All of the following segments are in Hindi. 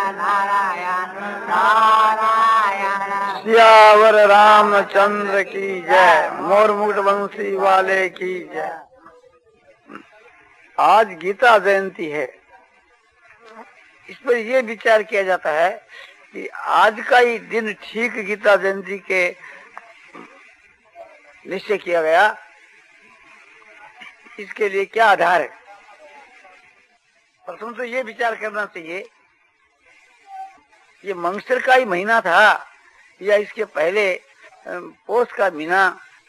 नारायण नारायण। सियावर रामचंद्र की जय, मोर मुकुट वंशी वाले की जय। आज गीता जयंती है। इस पर यह विचार किया जाता है कि आज का ही दिन ठीक गीता जयंती के निश्चय किया गया, इसके लिए क्या आधार है। प्रथम तो ये विचार करना चाहिए, ये मंगसर का ही महीना था या इसके पहले पोष का महीना,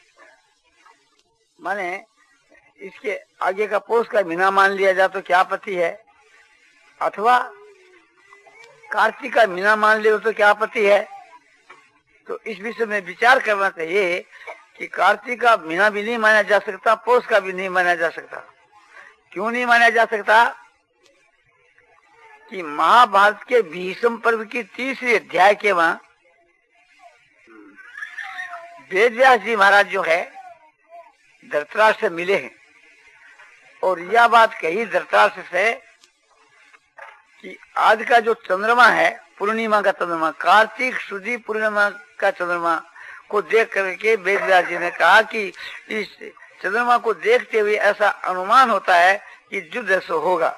माने इसके आगे का पोष का महीना मान लिया जाए तो क्या आपत्ति है, अथवा कार्तिक का महीना मान लिया तो क्या आपत्ति है। तो इस विषय में विचार करना चाहिए कि कार्तिक का महीना भी नहीं माना जा सकता, पोष का भी नहीं माना जा सकता। क्यों नहीं माना जा सकता कि महाभारत के भीष्म पर्व की 30वीं अध्याय के वहां वेद व्यास जी महाराज जो है धृतराष्ट्र से मिले हैं और यह बात कही धृतराष्ट्र से कि आज का जो चंद्रमा है, पूर्णिमा का चंद्रमा, कार्तिक शुद्धि पूर्णिमा का चंद्रमा को देख करके वेद व्यास जी ने कहा कि इस चंद्रमा को देखते हुए ऐसा अनुमान होता है कि युद्ध ऐसा होगा,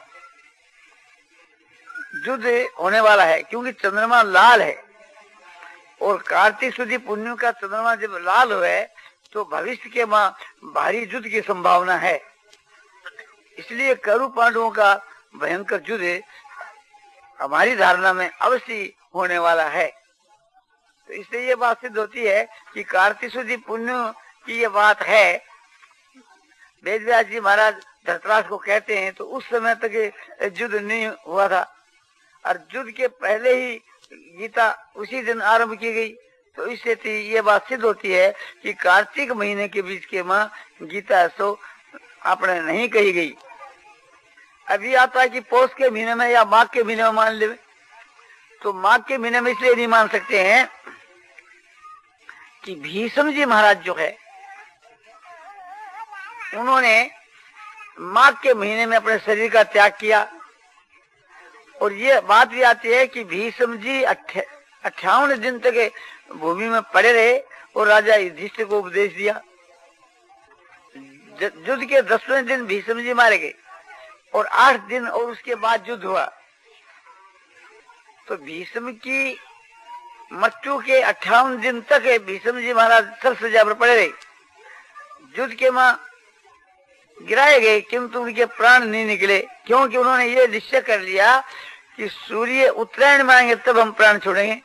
युद्ध होने वाला है, क्योंकि चंद्रमा लाल है और कार्तिक शुद्धि पूर्णिमा का चंद्रमा जब लाल हुए तो भविष्य के भारी युद्ध की संभावना है। इसलिए कौरव पांडवों का भयंकर युद्ध हमारी धारणा में अवश्य होने वाला है। तो इससे ये बात सिद्ध होती है कि कार्तिक शुद्धि पूर्णिमा की ये बात है। वेद व्यास जी महाराज धृतराष्ट्र को कहते हैं तो उस समय तक युद्ध नहीं हुआ था और युद्ध के पहले ही गीता उसी दिन आरंभ की गई। तो इससे ये बात सिद्ध होती है कि कार्तिक महीने के बीच के मां गीता सो आपने नहीं कही गई। अभी आता है कि पौष के महीने में या माघ के महीने में मान ले, तो माघ के महीने में इसलिए नहीं मान सकते हैं कि भीष्म जी महाराज जो है उन्होंने माघ के महीने में अपने शरीर का त्याग किया। और ये बात भी आती है कि भीष्म जी 58 दिन तक भूमि में पड़े रहे और राजा युधिष्ठिर को उपदेश दिया। युद्ध के 10वें दिन भीष्म जी मारे गए और 8 दिन और उसके बाद युद्ध हुआ। तो भीष्म की मृत्यु के 58 दिन तक भीष्म जी महाराज सब सजा पर पड़े रहे, युद्ध के मां गिराए गए, किंतु उनके प्राण नहीं निकले, क्योंकि उन्होंने ये निश्चय कर लिया कि सूर्य उत्तरायण में आएंगे तब हम प्राण छोड़ेंगे।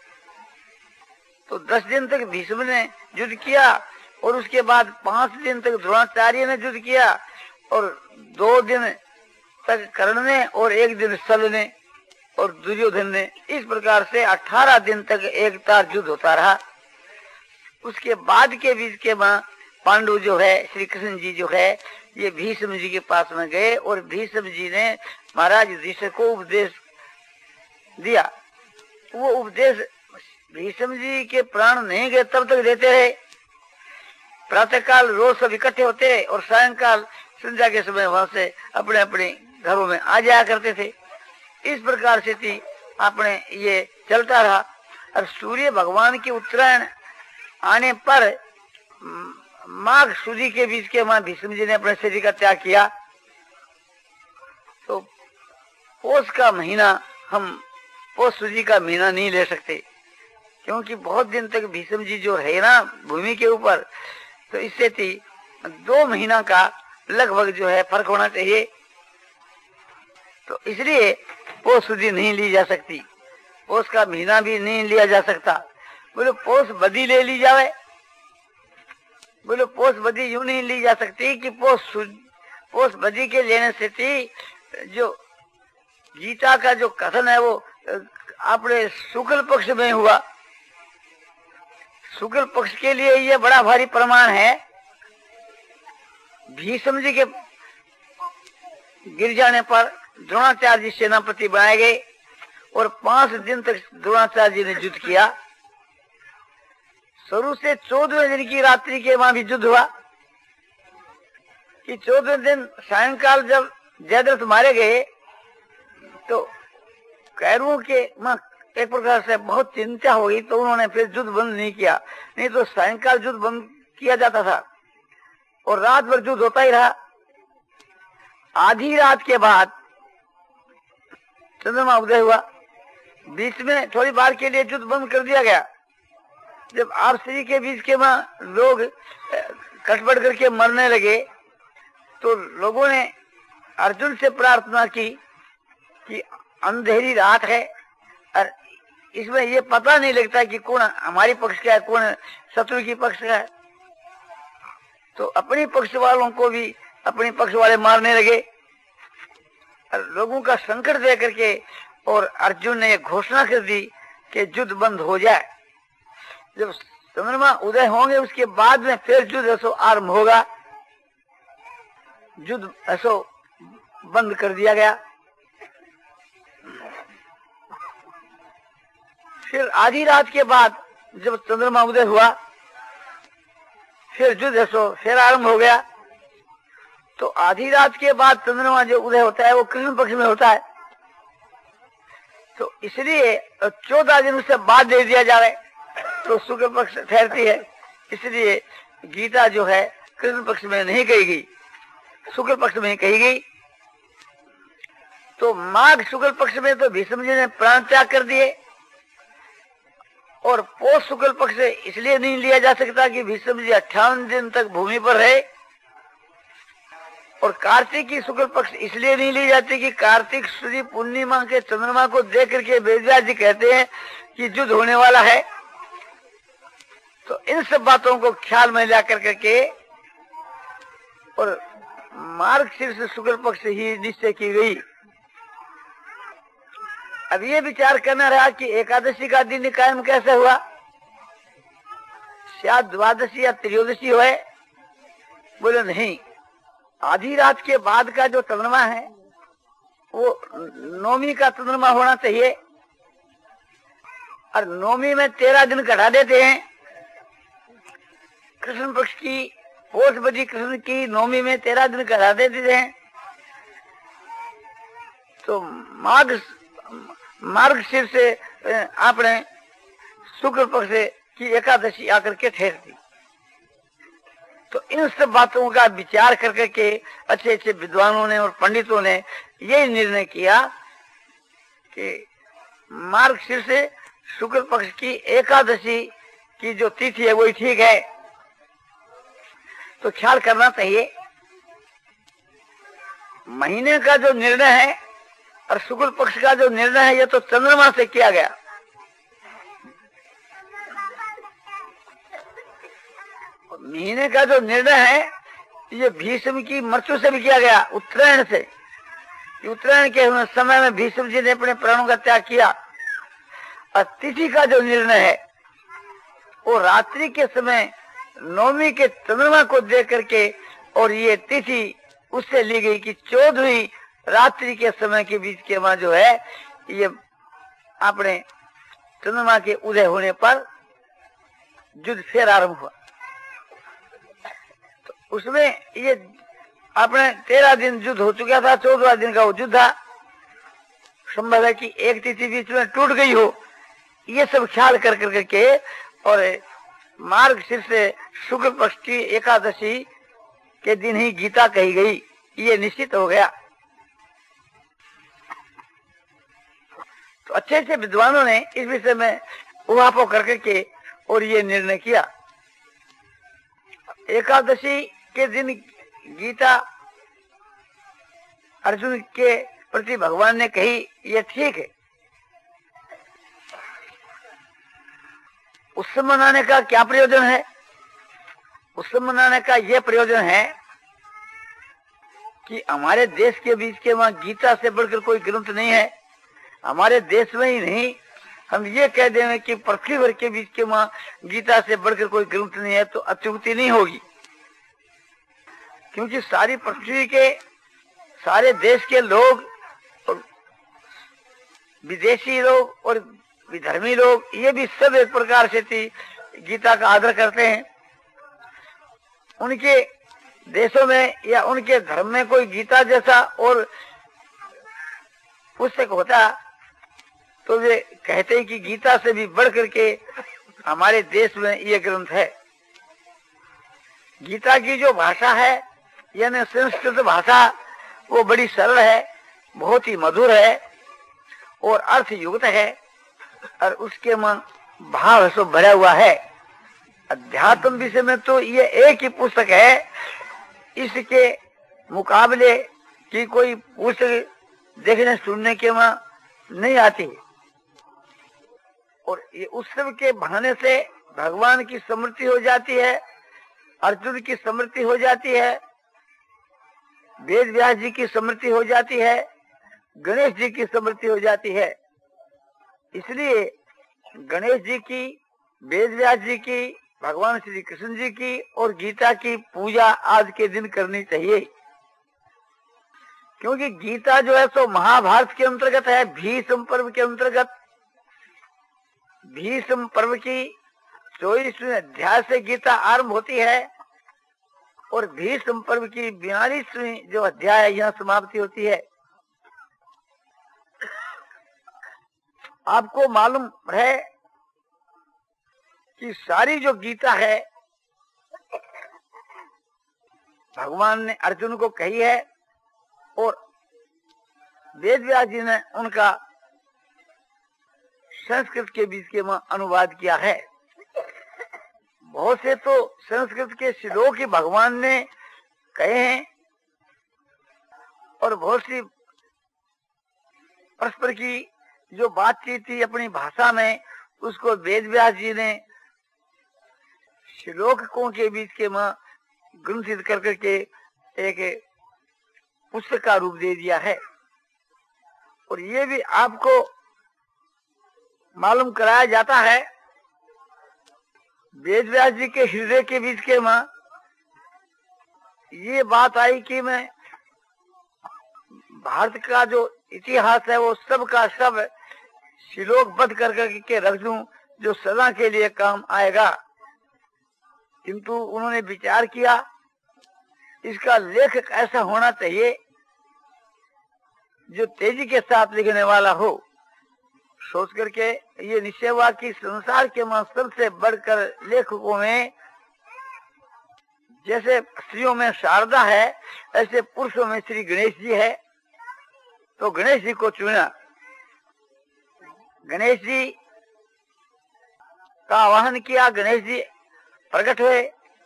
तो 10 दिन तक भीष्म ने युद्ध किया और उसके बाद 5 दिन तक द्रोणाचार्य ने युद्ध किया और 2 दिन तक कर्ण ने और 1 दिन सल ने और दुर्योधन ने। इस प्रकार से 18 दिन तक एक तार युद्ध होता रहा। उसके बाद के बीच के मां पांडु जो है, श्री कृष्ण जी जो है, ये भीष्म जी के पास में गए और भीष्म जी ने महाराज युधिष्ठिर को उपदेश दिया। वो उपदेश भीष्म जी के प्राण नहीं गए तब तक देते रहे। प्रातः काल रोज सब इकट्ठे होते और सायंकाल संध्या के समय वहां से अपने अपने घरों में आ जाया करते थे। इस प्रकार से थी आपने ये चलता रहा। और सूर्य भगवान के उत्तरायण आने पर माघ शुद्धि के बीच के मां भीष्म जी ने अपने शरीर का त्याग किया। तो पौष का महीना हम पौष शुद्धि का महीना नहीं ले सकते, क्योंकि बहुत दिन तक भीष्म जी जो है ना भूमि के ऊपर, तो इससे 2 महीना का लगभग जो है फर्क होना चाहिए। तो इसलिए पौष शुद्धि नहीं ली जा सकती, पौष का महीना भी नहीं लिया जा सकता। बोले पौष बदी ले ली जावे, बोले पौष बदी यूं नहीं ली जा सकती कि पौष बदी के लेने से जो गीता का जो कथन है वो अपने शुक्ल पक्ष में हुआ। शुक्ल पक्ष के लिए ये बड़ा भारी प्रमाण है। भीष्म जी के गिर जाने पर द्रोणाचार्य जी सेनापति बनाए गए और 5 दिन तक द्रोणाचार्य जी ने युद्ध किया। शुरू से 14वें दिन की रात्रि के वहां भी युद्ध हुआ कि 14वें दिन सायंकाल जब जयद्रथ मारे गए तो कैरवों के एक प्रकार से बहुत चिंता हो गई, तो उन्होंने फिर युद्ध बंद नहीं किया। नहीं तो सायंकाल युद्ध बंद किया जाता था और रात भर युद्ध होता ही रहा। आधी रात के बाद चंद्रमा उदय हुआ, बीच में थोड़ी बार के लिए युद्ध बंद कर दिया गया। जब आपसी के बीच के लोग कटपट करके मरने लगे, तो लोगों ने अर्जुन से प्रार्थना की कि अंधेरी रात है और इसमें ये पता नहीं लगता कि कौन हमारी पक्ष का है, कौन शत्रु की पक्ष का है। तो अपने पक्ष वालों को भी अपने पक्ष वाले मारने लगे और लोगों का संकट दे करके, और अर्जुन ने एक घोषणा कर दी कि युद्ध बंद हो जाए। जब चंद्रमा उदय होंगे उसके बाद में फिर युद्ध ऐसो आरंभ होगा। युद्ध ऐसो बंद कर दिया गया। फिर आधी रात के बाद जब चंद्रमा उदय हुआ, फिर युद्ध ऐसो फिर आरंभ हो गया। तो आधी रात के बाद चंद्रमा जो उदय होता है वो कृष्ण पक्ष में होता है, तो इसलिए 14 दिन उससे बाद दे दिया जाए तो शुक्ल पक्ष ठहरती है। इसलिए गीता जो है कृष्ण पक्ष में नहीं कही गई, शुक्ल पक्ष में कही गई। तो माघ शुक्ल पक्ष में तो भीष्म जी ने प्राण त्याग कर दिए, और पौष शुक्ल पक्ष इसलिए नहीं लिया जा सकता कि भीष्म जी 58 दिन तक भूमि पर रहे, और कार्तिक की शुक्ल पक्ष इसलिए नहीं ली जाती कि कार्तिक शुद्ध पूर्णिमा के चंद्रमा को देख करके वेदव्यास जी कहते हैं कि युद्ध होने वाला है। तो इन सब बातों को ख्याल में ला करके और मार्गशीर्ष शुक्ल पक्ष ही निश्चय की गई। अब ये विचार करना रहा कि एकादशी का दिन कायम कैसे हुआ, शायद द्वादशी या त्रयोदशी हुए। बोले नहीं, आधी रात के बाद का जो चंद्रमा है वो नौमी का चंद्रमा होना चाहिए, और नौमी में 13 दिन घटा देते हैं। कृष्ण पक्ष की पौष बदी कृष्ण की नौमी में 13 दिन घटा देते हैं। तो मार्गशीर्ष से आपने शुक्ल पक्ष की एकादशी आकर के ठहरती। तो इन सब बातों का विचार करके के अच्छे अच्छे विद्वानों ने और पंडितों ने यही निर्णय किया कि मार्गशीर्ष से शुक्ल पक्ष की एकादशी की जो तिथि है वही ठीक है। तो ख्याल करना चाहिए, महीने का जो निर्णय है और शुक्ल पक्ष का जो निर्णय है ये तो चंद्रमा से किया गया। महीने का जो निर्णय है ये भीष्म की मृत्यु से भी किया गया, उत्तरायण से। उत्तरायण के समय में भीष्म जी ने अपने प्राणों का त्याग किया। और तिथि का जो निर्णय है वो रात्रि के समय नौमी के चंद्रमा को देख करके, और ये तिथि उससे ली गई कि 14वीं रात्रि के समय के बीच के वहां जो है ये अपने चंद्रमा के उदय होने पर युद्ध फिर आरंभ हुआ। तो उसमें ये अपने 13 दिन युद्ध हो चुका था, 14वां दिन का वो युद्ध था। संभव है कि एक तिथि बीच में टूट गई हो, ये सब ख्याल कर करके और मार्गशीर्ष से शुक्ल पक्ष की एकादशी के दिन ही गीता कही गई, ये निश्चित हो गया। तो अच्छे अच्छे विद्वानों ने इस विषय में उहापोह करके और ये निर्णय किया। एकादशी के दिन गीता अर्जुन के प्रति भगवान ने कही, ये ठीक है। उत्सव मनाने का क्या प्रयोजन है? उत्सव मनाने का यह प्रयोजन है कि हमारे देश के बीच के वहां गीता से बढ़कर कोई ग्रंथ नहीं है। हमारे देश में ही नहीं, हम ये कह देंगे कि पृथ्वी भर के बीच के वहां गीता से बढ़कर कोई ग्रंथ नहीं है तो अत्युक्ति नहीं होगी। क्योंकि सारी पृथ्वी के सारे देश के लोग और विदेशी लोग और विधर्मी लोग ये भी सब एक प्रकार से गीता का आदर करते हैं। उनके देशों में या उनके धर्म में कोई गीता जैसा और पुस्तक होता तो वे कहते हैं कि गीता से भी बढ़ करके हमारे देश में ये ग्रंथ है। गीता की जो भाषा है यानी संस्कृत भाषा, वो बड़ी सरल है, बहुत ही मधुर है और अर्थ युक्त है, और उसके में भाव सब भरा हुआ है। अध्यात्म विषय में तो ये एक ही पुस्तक है, इसके मुकाबले की कोई पुस्तक देखने सुनने के में नहीं आती। और ये उत्सव के बहाने से भगवान की स्मृति हो जाती है, अर्जुन की स्मृति हो जाती है, वेद व्यास जी की स्मृति हो जाती है, गणेश जी की स्मृति हो जाती है। इसलिए गणेश जी की, वेद व्यास जी की, भगवान श्री कृष्ण जी की और गीता की पूजा आज के दिन करनी चाहिए। क्योंकि गीता जो है सो महाभारत के अंतर्गत है, भीष्म पर्व के अंतर्गत। भीष्म पर्व की 24वें अध्याय से गीता आरंभ होती है और भीष्म पर्व की 42वीं जो अध्याय है यहाँ समाप्ति होती है। आपको मालूम है कि सारी जो गीता है भगवान ने अर्जुन को कही है और वेद व्यास जी ने उनका संस्कृत के बीच के में अनुवाद किया है। बहुत से तो संस्कृत के श्लोक ही भगवान ने कहे हैं और बहुत सी परस्पर की जो बातचीत थी अपनी भाषा में, उसको वेद व्यास जी ने श्लोकों के बीच के में ग्रंथित कर करके एक पुस्तक का रूप दे दिया है। और ये भी आपको मालूम कराया जाता है, वेद व्यास जी के हृदय के बीच के में ये बात आई कि मैं भारत का जो इतिहास है वो सब का सब श्लोकबद्ध कर करके रख दूं, जो सदा के लिए काम आएगा। किंतु उन्होंने विचार किया इसका लेखक ऐसा होना चाहिए जो तेजी के साथ लिखने वाला हो। सोच करके ये निश्चय हुआ कि संसार के में सबसे बढ़कर लेखकों में जैसे स्त्रियों में शारदा है, ऐसे पुरुषों में श्री गणेश जी है। तो गणेश जी को चुना। गणेश जी का आवाहन किया, गणेश जी प्रकट हुए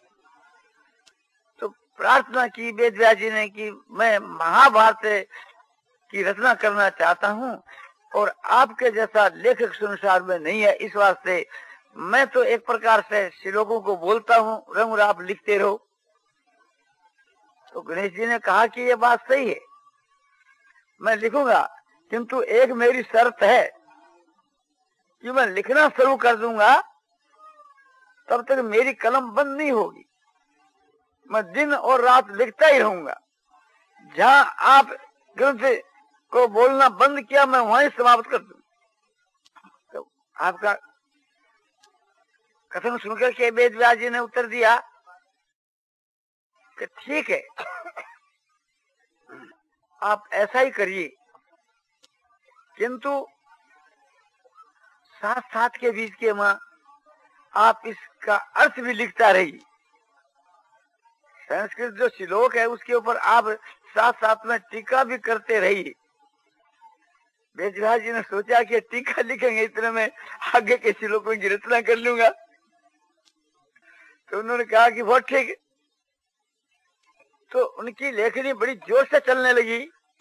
तो प्रार्थना की वेद व्यास जी ने कि मैं महाभारत की रचना करना चाहता हूँ और आपके जैसा लेखक संसार में नहीं है, इस वास्ते मैं तो एक प्रकार से श्लोकों को बोलता हूँ, रंग आप लिखते रहो। तो गणेश जी ने कहा कि ये बात सही है, मैं लिखूंगा, किंतु एक मेरी शर्त है कि मैं लिखना शुरू कर दूंगा तब तक मेरी कलम बंद नहीं होगी, मैं दिन और रात लिखता ही रहूंगा। जहां आप ग्रंथ को बोलना बंद किया मैं वहीं समाप्त कर दूं। तो आपका कथन सुनकर के वेद व्यास जी ने उत्तर दिया कि ठीक है, आप ऐसा ही करिए, किंतु साथ साथ के बीच के में आप इसका अर्थ भी लिखता रहिए। संस्कृत जो श्लोक है उसके ऊपर आप साथ साथ में टीका भी करते रहिए। वेद व्यास जी ने सोचा कि टीका लिखेंगे इतने में आगे के श्लोकों की रचना कर लूंगा। तो उन्होंने कहा कि बहुत ठीक है। तो उनकी लेखनी बड़ी जोर से चलने लगी।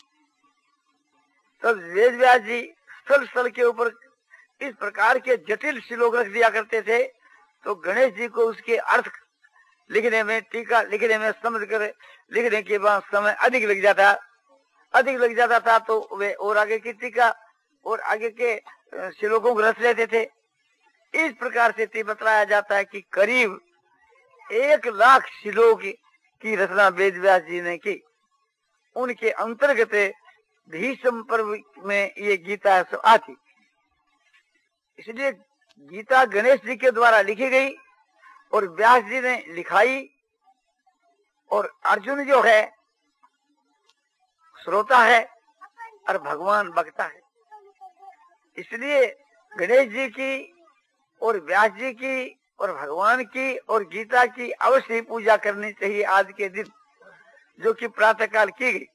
तो वेद व्यास जी स्थल स्थल के ऊपर इस प्रकार के जटिल श्लोक रख दिया करते थे, तो गणेश जी को उसके अर्थ लिखने में, टीका लिखने में, समझ कर लिखने के बाद समय अधिक लग जाता था। तो वे और आगे की टीका और आगे के श्लोकों को रच लेते थे। इस प्रकार से बताया जाता है कि करीब 1 लाख श्लोक की रचना वेद व्यास जी ने की। उनके अंतर्गत भीष्म पर्व में ये गीता आती। इसलिए गीता गणेश जी के द्वारा लिखी गई और व्यास जी ने लिखाई, और अर्जुन जो है श्रोता है और भगवान वक्ता है। इसलिए गणेश जी की और व्यास जी की और भगवान की और गीता की अवश्य पूजा करनी चाहिए आज के दिन, जो कि प्रातः काल की गई।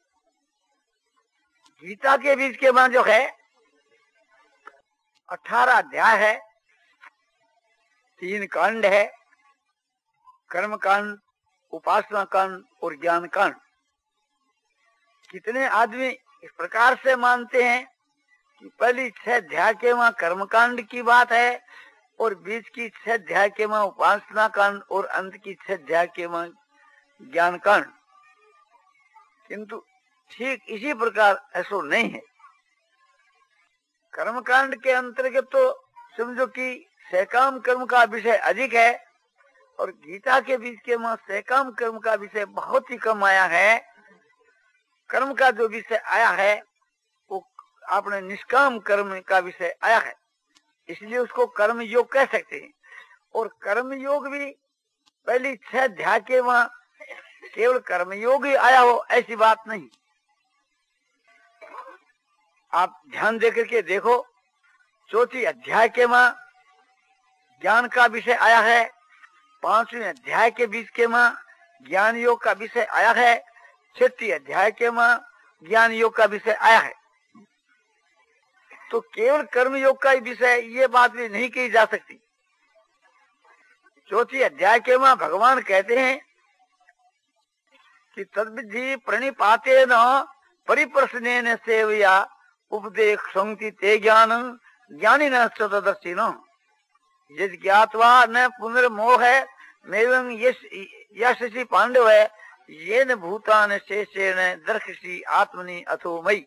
गीता के बीच के बाद जो है 18 अध्याय है, 3 कांड है, कर्म कांड, उपासना कांड और ज्ञान कांड। कितने आदमी इस प्रकार से मानते हैं कि पहली 6 अध्याय के वहां कर्म कांड की बात है और बीच की 6 अध्याय के वहां उपासना कांड और अंत की 6 अध्याय के वहां ज्ञान कांड। किंतु ठीक इसी प्रकार ऐसा नहीं है। कर्म कांड के अंतर्गत तो समझो कि सकाम कर्म का विषय अधिक है और गीता के बीच के वहां सकाम कर्म का विषय बहुत ही कम आया है। कर्म का जो विषय आया है वो आपने निष्काम कर्म का विषय आया है, इसलिए उसको कर्म योग कह सकते हैं। और कर्म योग भी पहली 6 अध्याय के वहां केवल कर्म योग ही आया हो ऐसी बात नहीं। आप ध्यान देकर के देखो, 4th अध्याय के वहां ज्ञान का विषय आया है, 5वें अध्याय के बीच के वहां ज्ञान योग का विषय आया है, 6th अध्याय के वहां ज्ञान योग का विषय आया है। तो केवल कर्म योग का ही विषय ये बात भी नहीं कही जा सकती। 4th अध्याय के वहां भगवान कहते हैं कि तद्विधि प्रणिपाते न परिप्रश्नेन सेवया उपदेश संति ते ज्ञान ज्ञानी न तदर्शी न यद ज्ञातवा न पुनर्मोह है मेवं यशसी पांडव है ये न भूतान शेषेण दर्शसी आत्मनि अथो मई।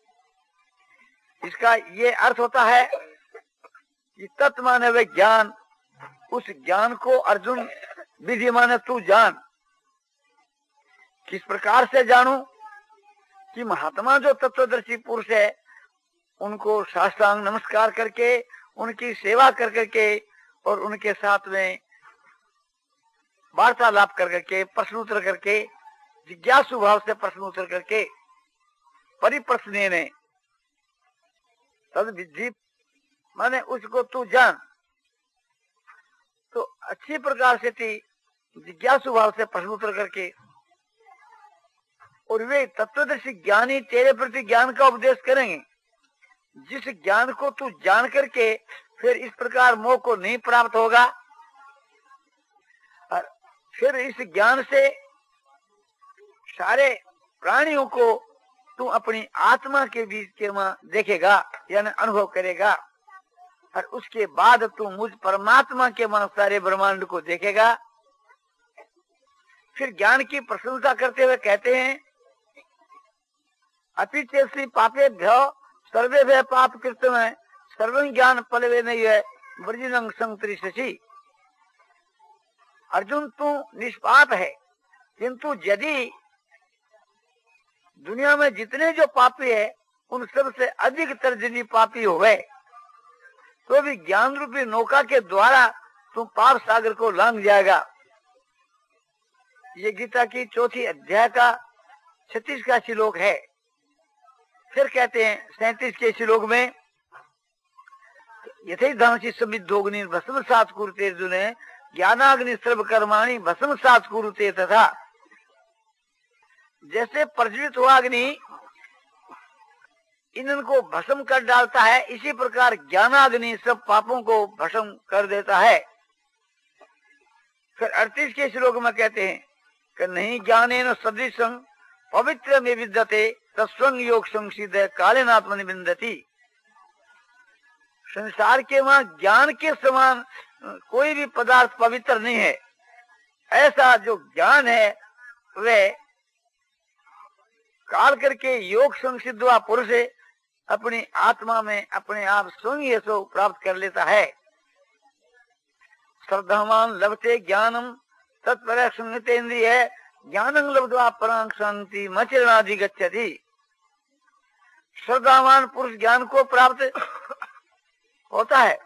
इसका ये अर्थ होता है कि तत्व माने वे ज्ञान, उस ज्ञान को अर्जुन विधि माने तू जान। किस प्रकार से जानू? कि महात्मा जो तत्वदर्शी पुरुष है उनको साष्टांग नमस्कार करके, उनकी सेवा कर करके और उनके साथ में वार्तालाप कर करके, प्रश्न उत्तर करके, जिज्ञासु भाव से प्रश्न उत्तर करके, परिप्रश्न ने तद विधि माने उसको तू जान। तो अच्छी प्रकार से जिज्ञासु भाव से प्रश्न उत्तर करके और वे तत्वदर्शी ज्ञानी तेरे प्रति ज्ञान का उपदेश करेंगे। जिस ज्ञान को तू जान करके फिर इस प्रकार मोह को नहीं प्राप्त होगा और फिर इस ज्ञान से सारे प्राणियों को तू अपनी आत्मा के बीच के वहां देखेगा यानी अनुभव करेगा और उसके बाद तू मुझ परमात्मा के वहां सारे ब्रह्मांड को देखेगा। फिर ज्ञान की प्रशंसा करते हुए कहते हैं अपि चेसी पापे भ्यो सर्वे भय पाप कृतम है सर्व ज्ञान पलवे नहीं है वर्जिनं संतरिष्यसि। अर्जुन तू निष्पाप है, किंतु यदि दुनिया में जितने जो पापी है उन सब से अधिक तर्जनी पापी हुए तो भी ज्ञान रूपी नौका के द्वारा तुम पाप सागर को लांघ जाएगा। ये गीता की 4th अध्याय का 36 का श्लोक है। फिर कहते हैं 37 के श्लोक में यथे धमसी समिद्धोग्नि भस्म सात कुरुते अर्जुन ज्ञानाग्नि सर्व कर्माणि भस्म सात कुरुते तथा। जैसे प्रज्वलित हुआ अग्नि ईंधन को भस्म कर डालता है, इसी प्रकार ज्ञानाग्नि सब पापों को भस्म कर देता है। फिर 38 के श्लोक में कहते हैं कि नहीं ज्ञानेन सदृशं पवित्र में विद्यते तस्वंग योग संसिद्ध कालेनात्मनि विन्दति। संसार के वहां ज्ञान के समान कोई भी पदार्थ पवित्र नहीं है। ऐसा जो ज्ञान है वह काल करके योग संसिद्ध हुआ पुरुष अपनी आत्मा में अपने आप स्वयं ये सो प्राप्त कर लेता है। श्रद्धावान लभते ज्ञानम तत्पर संगतेन्द्रिय ज्ञानं लब्ध्वा परां शांति मचरणादि गच्छति। श्रद्धावान पुरुष ज्ञान को प्राप्त होता है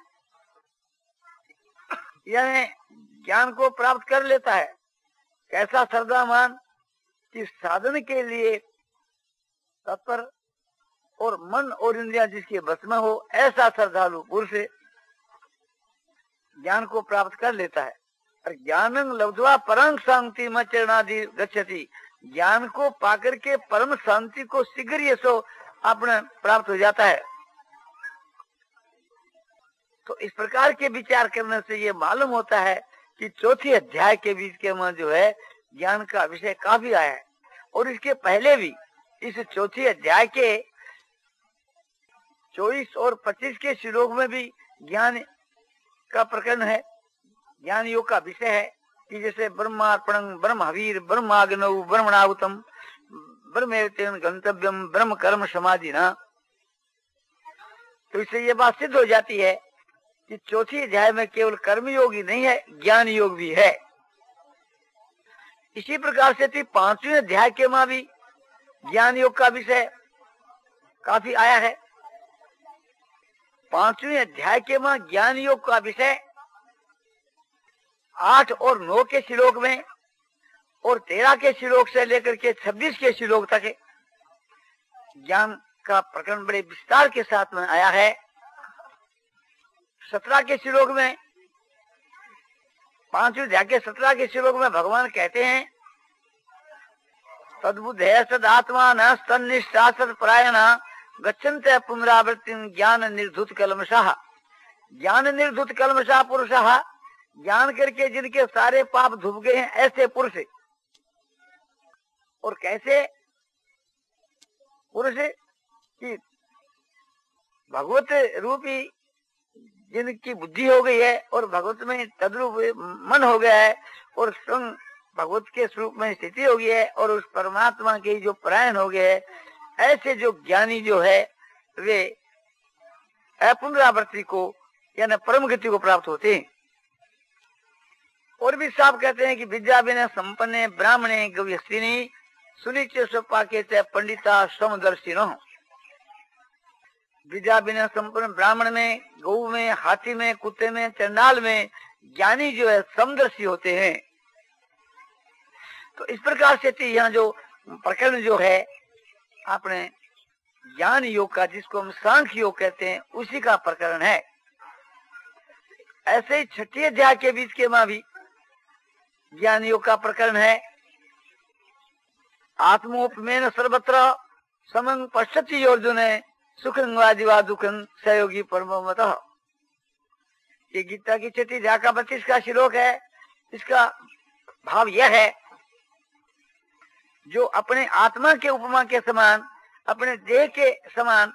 यानी ज्ञान को प्राप्त कर लेता है। कैसा श्रद्धावान? कि साधन के लिए तत्पर और मन और इंद्रियां जिसके बस में हो, ऐसा श्रद्धालु पुरुष ज्ञान को प्राप्त कर लेता है। और ज्ञानं लब्ध्वा परम शांति मचरणादि गच्छति, ज्ञान को पाकर के परम शांति को शीघ्र ये सो अपने प्राप्त हो जाता है। तो इस प्रकार के विचार करने से ये मालूम होता है कि चौथी अध्याय के बीच के में जो है ज्ञान का विषय काफी आया है। और इसके पहले भी इस चौथी अध्याय के 24 और 25 के श्लोक में भी ज्ञान का प्रकरण है, ज्ञान योग का विषय है कि जैसे ब्रह्मार्पणं ब्रह्म हवीर ब्रह्माग्नौ ब्रह्मणाहुतम ब्रह्मेवेतेन गंतव्यम ब्रह्म कर्म समाधि ना। तो इससे ये बात सिद्ध हो जाती है कि चौथी अध्याय में केवल कर्म योग ही नहीं है, ज्ञान योग भी है। इसी प्रकार से 5वें अध्याय के में भी ज्ञान योग का विषय काफी आया है। 5वें अध्याय के में ज्ञान योग का विषय 8 और 9 के श्लोक में और 13 के श्लोक से लेकर के 26 के श्लोक तक ज्ञान का प्रकरण बड़े विस्तार के साथ में आया है। 17 के श्लोक में 5वें अध्याय के 17 के श्लोक में भगवान कहते हैं तद्बुद्धे सदात्मा न तन्निष्ठा सत्परायणा गच्छन्ते पुनरावृत्ति ज्ञान निर्धुत कल्मषः। ज्ञान निर्धुत कल्मषः पुरुषः, ज्ञान करके जिनके सारे पाप धुप गए हैं ऐसे पुरुष। और कैसे पुरुष कि भगवत रूपी जिनकी बुद्धि हो गई है और भगवत में तद्रूप मन हो गया है और स्वयं भगवत के स्वरूप में स्थिति हो गई है और उस परमात्मा के जो परायण हो गए है, ऐसे जो ज्ञानी जो है वे अपुनरावृत्ति को यानी परम गति को प्राप्त होते हैं। और भी साफ कहते हैं कि विद्या बिना संपन्ने ब्राह्मणे गव्यस्तिनी सुनिश्चय स्वपाके से पंडिता समदर्शिनो। विद्या बिना संपन्न ब्राह्मण में, गौ में, हाथी में, कुत्ते में, चंडाल में ज्ञानी जो है समदर्शी होते हैं। तो इस प्रकार से यहाँ जो प्रकरण जो है आपने ज्ञान योग का, जिसको हम सांख्य योग कहते हैं, उसी का प्रकरण है। ऐसे ही 6ठे अध्याय के बीच के में भी ज्ञान योग का प्रकरण है। आत्मोपमेन सर्वत्र समं पश्यति अर्जुन सुखं वा दिवा दुखं सहयोगी परमतः। ये गीता की 6ठी अध्याय का 32 का श्लोक है। इसका भाव यह है जो अपने आत्मा के उपमा के समान, अपने देह के समान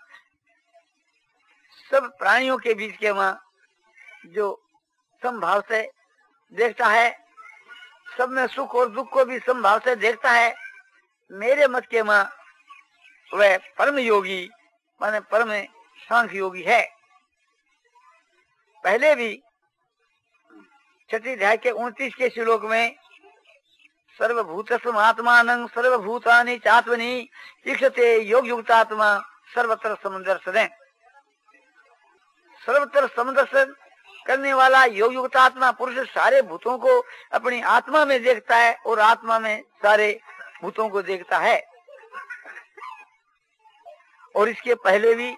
सब प्राणियों के बीच के वहां जो समभाव से देखता है, सब में सुख और दुख को भी समभाव से देखता है, मेरे मत के मां वह परम योगी माने परम सांख्य योगी है। पहले भी 6ठी अध्याय के 29 के श्लोक में सर्वभूतस्म आत्मानं सर्वभूतानि चात्मनि ईक्षते योग युक्तात्मा सर्वत्र समदर्शन। सर्वत्र समदर्शन करने वाला योग युक्तात्मा पुरुष सारे भूतों को अपनी आत्मा में देखता है और आत्मा में सारे भूतों को देखता है। और इसके पहले भी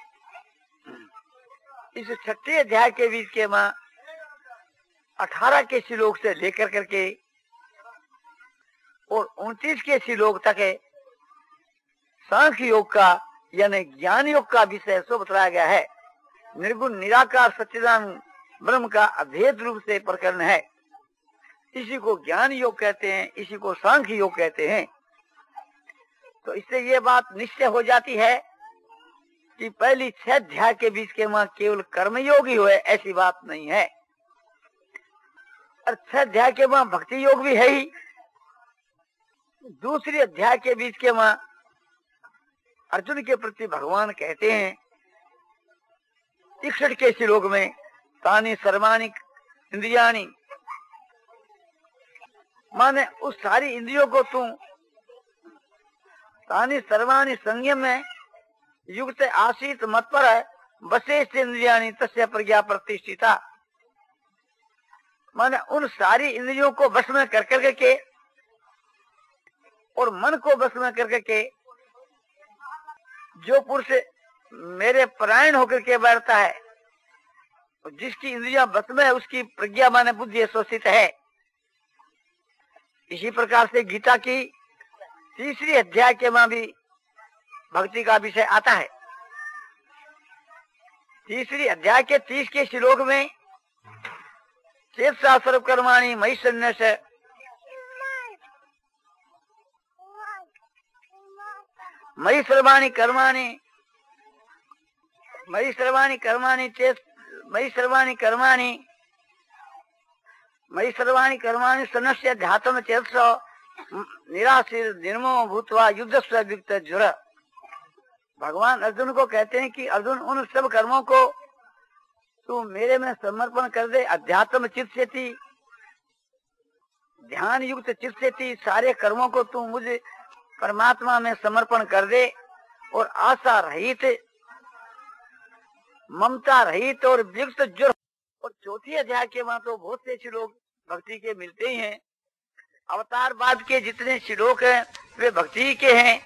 इस 6ठे अध्याय के बीच के मां 18 के श्लोक से लेकर करके और 29 के श्लोक तक है सांख्य योग का यानी ज्ञान योग का विषय सो बताया गया है। निर्गुण निराकार सच्चिदानंद ब्रह्म का अभेद रूप से प्रकरण है। इसी को ज्ञान योग कहते हैं, इसी को सांख्य योग कहते हैं। तो इससे ये बात निश्चय हो जाती है कि पहली 6 अध्याय के बीच के मां केवल कर्मयोग ही हुए, ऐसी बात नहीं है। और 6 अध्याय के मां भक्ति योग भी है ही। दूसरी अध्याय के बीच के मां अर्जुन के प्रति भगवान कहते हैं 61 के श्लोक में तानि सर्वाणि इंद्रियाणि, माने उस सारी इंद्रियों को तू तानि सर्वाणि संयम में युक्त आसीत मत पर है बसेष्ठ इंद्रियाणि तस्य प्रज्ञा प्रतिष्ठिता। माने उन सारी इंद्रियों को बस में कर करके और मन को बस में कर करके जो पुरुष मेरे परायण होकर के बैठता है, जिसकी इंद्रियां बस में है उसकी प्रज्ञा माने बुद्धि शोषित है। इसी प्रकार से गीता की तीसरी अध्याय के में भी भक्ति का विषय आता है। तीसरी अध्याय के 30 के श्लोक में चेतसा सर्व कर्माणि मयि सन्न्यास, मयि सर्वाणि कर्माणि, मयि सर्वाणि कर्माणि चेत, मयि सर्वाणि कर्माणि, मयि सर्वाणि कर्माणि सन्न्यस्य ध्यातम चेतसा निराशीर निर्मो भूत्वा युद्ध स्विक्त जुर। भगवान अर्जुन को कहते हैं कि अर्जुन उन सब कर्मों को तू मेरे में समर्पण कर दे, अध्यात्म चित्त से थी, ध्यान युक्त चित्त से थी, सारे कर्मों को तू मुझे परमात्मा में समर्पण कर दे और आशा रहित, ममता रहित और वियुक्त जुर। और चौथी अध्याय के वहां तो बहुत से श्लोक भक्ति के मिलते ही हैं। अवतार बाद के जितने श्लोक हैं वे भक्ति के हैं।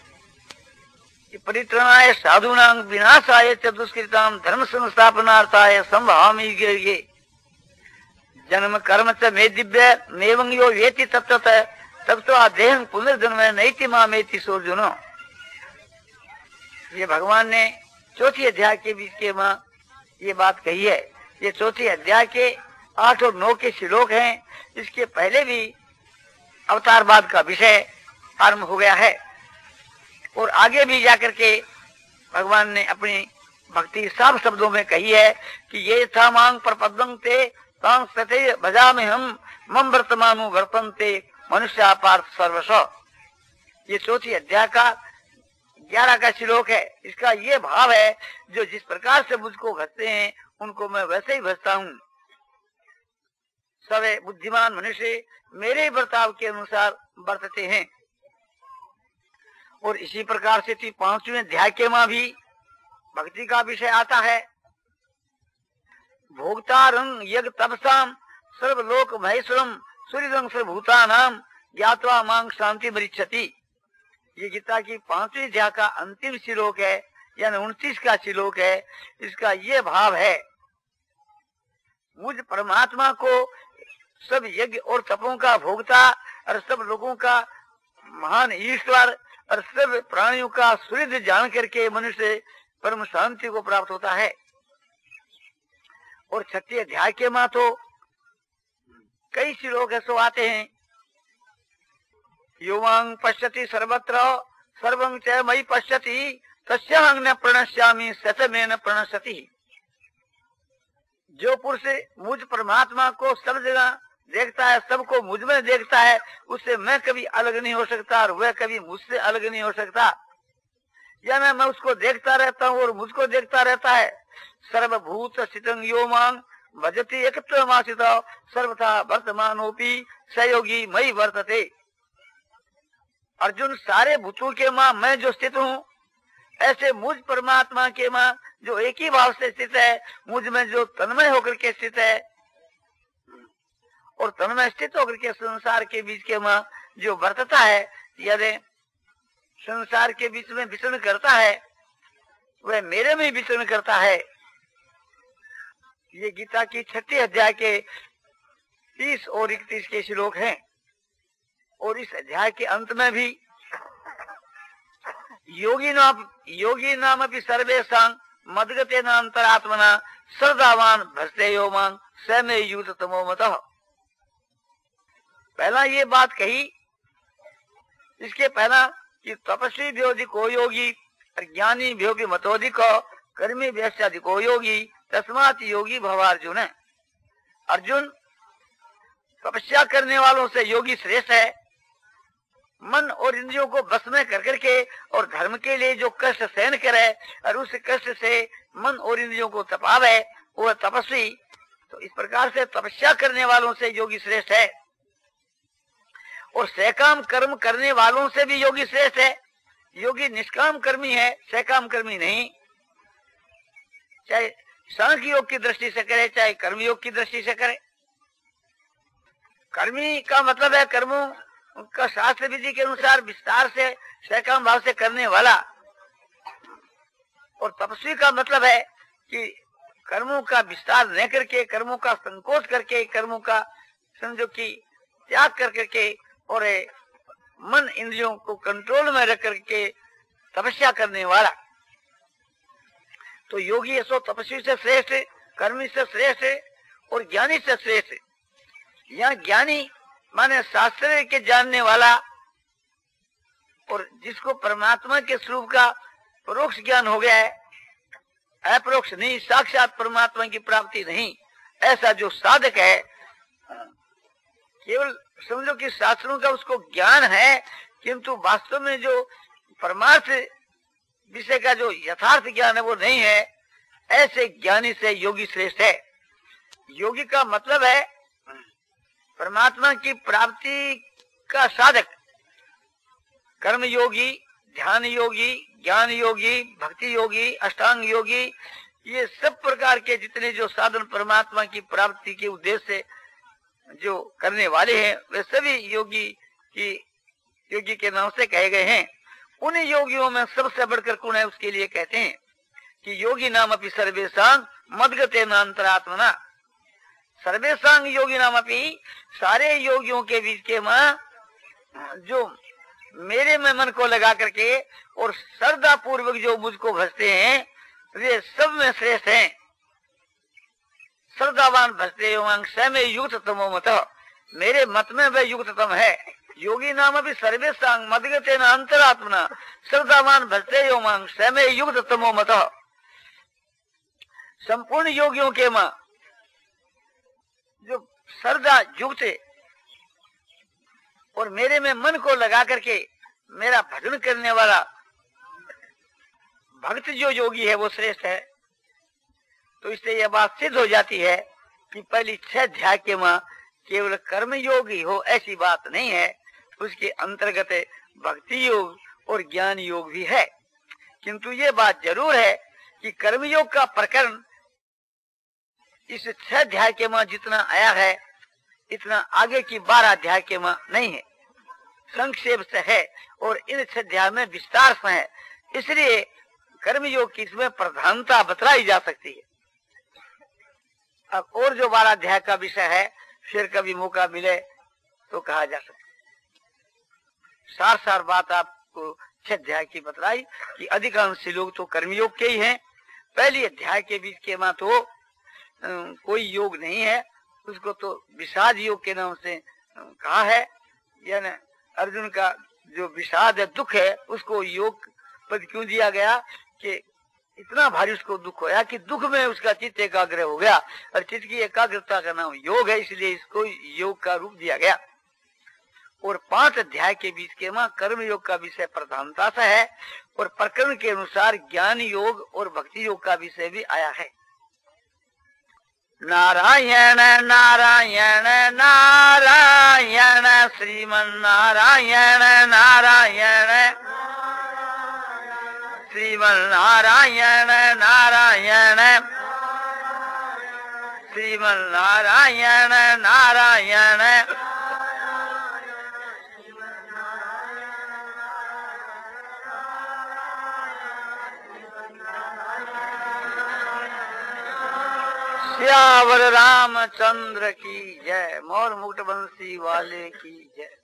परित्रणाय साधूनां विनाशाय च दुष्कृतां धर्म संस्थापनार्थाय संभावामि युगे जन्म कर्म च मे दिव्य नेवं यो वेति तत्ततः तत्त्वा देहं पुनर्जन्म नैति मामेति सोर्जुनो। ये भगवान ने चौथी अध्याय के बीच के में ये बात कही है। ये चौथी अध्याय के 8 और 9 के श्लोक हैं। इसके पहले भी अवतारवाद का विषय आरंभ हो गया है और आगे भी जाकर के भगवान ने अपनी भक्ति साफ शब्दों में कही है कि ये था मांग प्रपद्यं ते तां सते भजामि हम मम वर्तमानु वर्तन्ते मनुष्य पार्थ सर्वस्व। ये चौथी अध्याय का 11 का श्लोक है। इसका ये भाव है, जो जिस प्रकार से मुझको भजते हैं उनको मैं वैसे ही भजता हूँ। सवे बुद्धिमान मनुष्य मेरे बर्ताव के अनुसार बरतते हैं। और इसी प्रकार से 5वें अध्याय के में भी भक्ति का विषय आता है। भोक्तारं यज्ञ तपसाम सर्वलोक महेश्वरम सूर्यं सर्वभूतानां ज्ञात्वा मांग शांति मरिच्छति। ये गीता की 5वीं अध्याय का अंतिम श्लोक है, यानी 29 का श्लोक है। इसका ये भाव है, मुझ परमात्मा को सब यज्ञ और तपों का भोक्ता और सब लोगों का महान ईश्वर और सब प्राणियों का सूर्य जान करके मनुष्य परम शांति को प्राप्त होता है। और 6वें अध्याय के मां तो कई श्लोक ऐसे आते हैं। युवांग पश्यति सर्वत्र सर्वं च मयि पश्यति तस्याहं न प्रणश्यामि सतमेन प्रणश्यति। जो पुरुष मुझ परमात्मा को सब जगह देखता है, सबको मुझ में देखता है, उससे मैं कभी अलग नहीं हो सकता और वह कभी मुझसे अलग नहीं हो सकता। या मैं उसको देखता रहता हूँ और मुझको देखता रहता है। सर्वभूत स्थितं यो मां भजति एकत्वमाश्रितो सर्वथा वर्तमानोपि सहयोगी मयि वर्तते। अर्जुन, सारे भूतों के मां मैं जो स्थित हूँ, ऐसे मुझ परमात्मा के मां जो एक ही भाव से स्थित है, मुझ में जो तन्मय होकर के स्थित है और तन्मय स्थित होकर के संसार के बीच के मां जो वर्तता है, यदि संसार के बीच में विचरण करता है, वह मेरे में विचरण करता है। ये गीता की 6वीं अध्याय के 30 और 31 के श्लोक हैं। और इस अध्याय के अंत में भी योगी नाम अपनी सर्वेशां मदगते नान्तरात्मना श्रद्धावान भजते यो मां स मे युत तमो मतः। पहला ये बात कही, इसके पहला कि तपस्वी भी अधिको योगी, ज्ञानी भी होगी मतोधिको, कर्मी भी अधिको योगी, तस्मात् योगी भव अर्जुन। अर्जुन, तपस्या करने वालों से योगी श्रेष्ठ है। मन और इंद्रियों को बस में कर करके और धर्म के लिए जो कष्ट सहन करे और उस कष्ट से मन और इंद्रियों को तपावे, वह तपस्वी। तो इस प्रकार से तपस्या करने वालों से योगी श्रेष्ठ है। और सकाम कर्म करने वालों से भी योगी श्रेष्ठ है। योगी निष्काम कर्मी है, सकाम कर्मी नहीं। चाहे सांख्य योग की दृष्टि से करे, चाहे कर्म योग की दृष्टि से करे। कर्मी का मतलब है कर्मों का शास्त्र विधि के अनुसार विस्तार से सकाम भाव से करने वाला। और तपस्वी का मतलब है कि कर्मों का विस्तार न करके, कर्मों का संकोच करके, कर्मों का समझो कि त्याग कर करके और मन इंद्रियों को कंट्रोल में रख करके तपस्या करने वाला। तो योगी ऐसो तपस्वी से श्रेष्ठ, कर्मी से श्रेष्ठ और ज्ञानी से श्रेष्ठ। यहाँ ज्ञानी माने शास्त्र के जानने वाला और जिसको परमात्मा के स्वरूप का परोक्ष ज्ञान हो गया है, अपरोक्ष नहीं, साक्षात परमात्मा की प्राप्ति नहीं, ऐसा जो साधक है, केवल समझो कि शास्त्रों का उसको ज्ञान है, किंतु वास्तव में जो परमार्थ विषय का जो यथार्थ ज्ञान है वो नहीं है, ऐसे ज्ञानी से योगी श्रेष्ठ है। योगी का मतलब है परमात्मा की प्राप्ति का साधक। कर्म योगी, ध्यान योगी, ज्ञान योगी, भक्ति योगी, अष्टांग योगी, ये सब प्रकार के जितने जो साधन परमात्मा की प्राप्ति के उद्देश्य से जो करने वाले हैं, वे सभी योगी के नाम से कहे गए हैं। उन योगियों में सबसे बढ़कर कौन है, उसके लिए कहते हैं कि योगी नाम अपनी सर्वेशांग मदगते नान्तरात्मना। सर्वेशांग योगी नाम अपनी, सारे योगियों के बीच के मां जो मेरे में मन को लगा करके और श्रद्धा पूर्वक जो मुझको भजते हैं, वे सब में श्रेष्ठ हैं। श्रद्धावान भजते स्वयं युक्त तमो मत, मेरे मत में वह युक्ततम है। योगी नाम भी सर्वेशांग मदगते न अंतरात्मना, श्रद्धावान भजते स्वयं युक्त तमो मत। संपूर्ण योगियों के मां जो श्रद्धा युक्त और मेरे में मन को लगा करके मेरा भजन करने वाला भक्त जो योगी है वो श्रेष्ठ है। तो इससे यह बात सिद्ध हो जाती है कि पहली 6 अध्याय के मां केवल कर्म योगी हो ऐसी बात नहीं है, उसके अंतर्गत भक्ति योग और ज्ञान योग भी है। किंतु ये बात जरूर है कि कर्मयोग का प्रकरण इस 6 अध्याय के मां जितना आया है, इतना आगे की 12 अध्याय के मां नहीं है, संक्षेप से है और इन 6 अध्याय में विस्तार से है। इसलिए कर्मयोग की इसमें प्रधानता बतलाई जा सकती है। अब और जो 12 अध्याय का विषय है, फिर कभी मौका मिले तो कहा जा सकता है। सार बात आपको 6 अध्याय की बतलाई कि अधिकांश लोग तो कर्मयोग के ही हैं। पहली अध्याय के बीच के मां तो कोई योग नहीं है, उसको तो विषाद योग के नाम से कहा है। यानी अर्जुन का जो विषाद है, दुख है, उसको योग पद क्यों दिया गया कि इतना भारी उसको दुख होया कि दुख में उसका चित्त एकाग्र हो गया, और चित्त की एकाग्रता का नाम योग है, इसलिए इसको योग का रूप दिया गया। और 5 अध्याय के बीच के मां कर्म योग का विषय प्रधानता से है और प्रकरण के अनुसार ज्ञान योग और भक्ति योग का विषय भी आया है। नारायण नारायण नारायण श्रीमन नारायण नारायण श्रीमन नारायण नारायण श्रीमन नारायण नारायण श्यावर रामचंद्र की जय। मोर मुकुट बंसी वाले की जय।